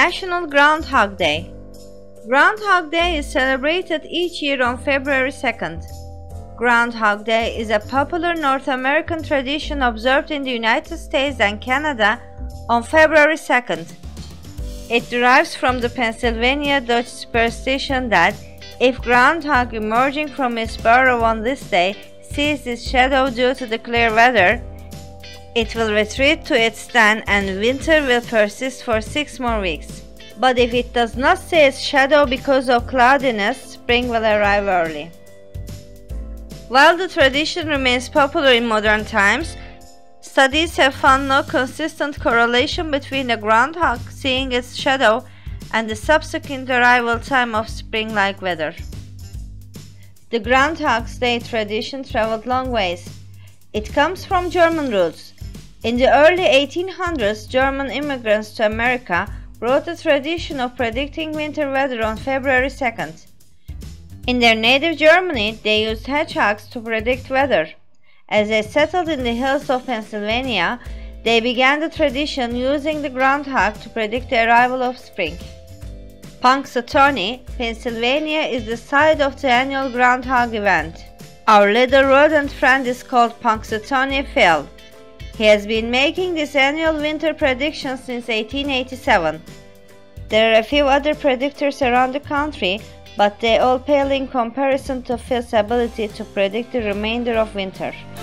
National Groundhog Day. Groundhog Day is celebrated each year on February 2nd. Groundhog Day is a popular North American tradition observed in the United States and Canada on February 2nd. It derives from the Pennsylvania Dutch superstition that if groundhog emerging from its burrow on this day sees its shadow due to the clear weather, it will retreat to its den and winter will persist for 6 more weeks. But if it does not see its shadow because of cloudiness, spring will arrive early. While the tradition remains popular in modern times, studies have found no consistent correlation between the groundhog seeing its shadow and the subsequent arrival time of spring-like weather. The Groundhog's Day tradition traveled long ways. It comes from German roots. In the early 1800s, German immigrants to America wrote a tradition of predicting winter weather on February 2nd. In their native Germany, they used hedgehogs to predict weather. As they settled in the hills of Pennsylvania, they began the tradition using the groundhog to predict the arrival of spring. Punxsutawney, Pennsylvania is the site of the annual groundhog event. Our little rodent friend is called Punxsutawney Phil. He has been making this annual winter prediction since 1887. There are a few other predictors around the country, but they all pale in comparison to Phil's ability to predict the remainder of winter.